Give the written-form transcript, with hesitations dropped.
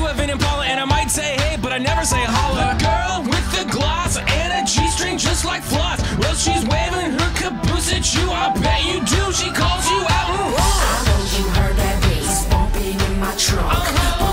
have an Impala and I might say hey, but I never say holla. The girl with the gloss and a G-string just like floss. Well, she's waving her caboose at you, I bet you do. She calls you out. I know you heard that bass bumping in my trunk.